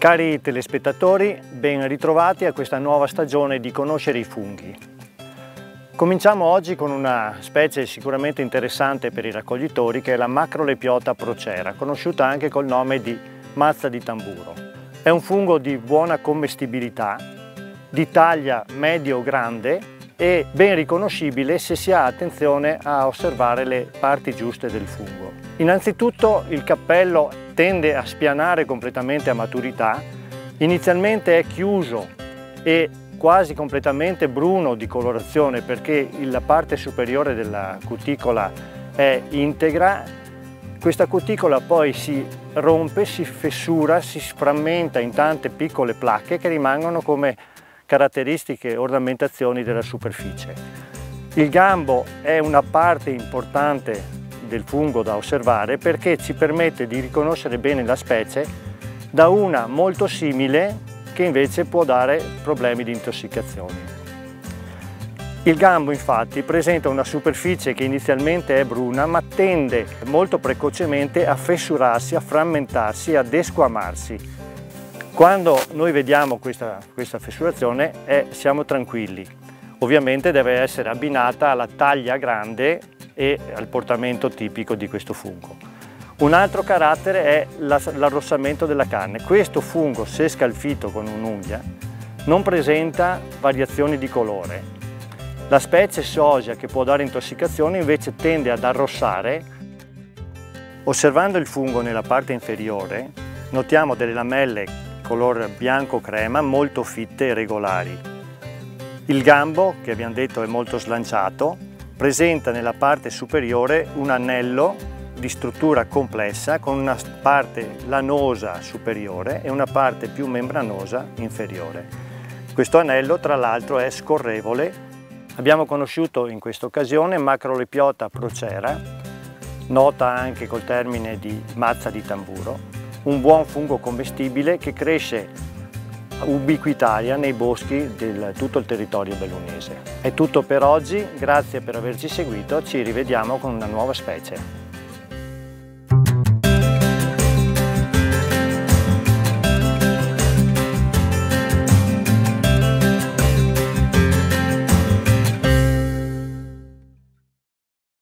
Cari telespettatori, ben ritrovati a questa nuova stagione di Conoscere i funghi. Cominciamo oggi con una specie sicuramente interessante per i raccoglitori, che è la Macrolepiota procera, conosciuta anche col nome di mazza di tamburo. È un fungo di buona commestibilità, di taglia medio-grande e ben riconoscibile se si ha attenzione a osservare le parti giuste del fungo. Innanzitutto il cappello tende a spianare completamente a maturità, inizialmente è chiuso e quasi completamente bruno di colorazione perché la parte superiore della cuticola è integra. Questa cuticola poi si rompe, si fessura, si frammenta in tante piccole placche che rimangono come caratteristiche ornamentazioni della superficie. Il gambo è una parte importante del fungo da osservare perché ci permette di riconoscere bene la specie da una molto simile che invece può dare problemi di intossicazioni. Il gambo infatti presenta una superficie che inizialmente è bruna ma tende molto precocemente a fessurarsi, a frammentarsi, a desquamarsi. Quando noi vediamo questa fessurazione siamo tranquilli. Ovviamente deve essere abbinata alla taglia grande e al portamento tipico di questo fungo. Un altro carattere è l'arrossamento della carne. Questo fungo, se scalfito con un'unghia, non presenta variazioni di colore. La specie Sosia, che può dare intossicazione, invece tende ad arrossare. Osservando il fungo nella parte inferiore, notiamo delle lamelle color bianco crema molto fitte e regolari. Il gambo, che abbiamo detto è molto slanciato, presenta nella parte superiore un anello di struttura complessa con una parte lanosa superiore e una parte più membranosa inferiore. Questo anello tra l'altro è scorrevole. Abbiamo conosciuto in questa occasione Macrolepiota procera, nota anche col termine di mazza di tamburo, un buon fungo commestibile che cresce ubiquitaria nei boschi di tutto il territorio bellunese. È tutto per oggi, grazie per averci seguito, ci rivediamo con una nuova specie.